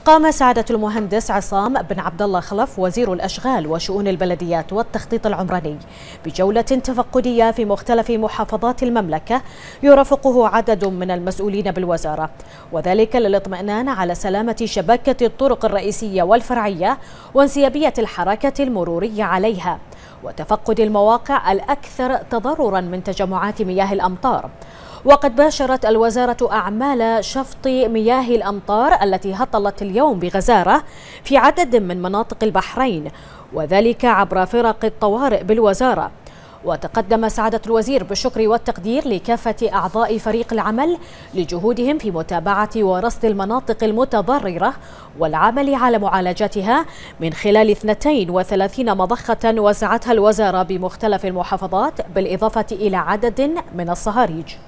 قام سعادة المهندس عصام بن عبد الله خلف وزير الأشغال وشؤون البلديات والتخطيط العمراني بجولة تفقدية في مختلف محافظات المملكة يرافقه عدد من المسؤولين بالوزارة، وذلك للاطمئنان على سلامة شبكة الطرق الرئيسية والفرعية وانسيابية الحركة المرورية عليها، وتفقد المواقع الأكثر تضررا من تجمعات مياه الأمطار. وقد باشرت الوزارة أعمال شفط مياه الأمطار التي هطلت اليوم بغزارة في عدد من مناطق البحرين، وذلك عبر فرق الطوارئ بالوزارة. وتقدم سعادة الوزير بالشكر والتقدير لكافة أعضاء فريق العمل لجهودهم في متابعة ورصد المناطق المتضررة والعمل على معالجتها من خلال 32 مضخة وزعتها الوزارة بمختلف المحافظات، بالإضافة إلى عدد من الصهاريج.